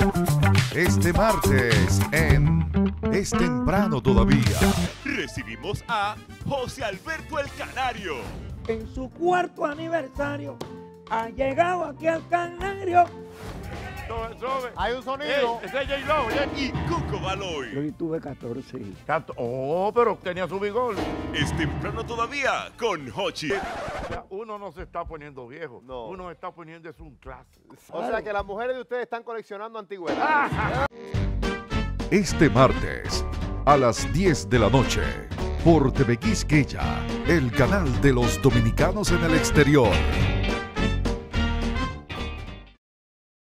Este martes en Es Temprano Todavía. Recibimos a José Alberto el Canario. En su cuarto aniversario ha llegado aquí al Canario. Hay un sonido. Ese es J-Lo. Y Cuco Baloy. Yo tuve 14. Oh, pero tenía su vigor. Es Temprano Todavía con Hochi. O sea, uno no se está poniendo viejo. No. Uno está poniendo es un clásico. O sea que las mujeres de ustedes están coleccionando antigüedades. Este martes a las 10 de la noche por TV Quisqueya, el canal de los dominicanos en el exterior.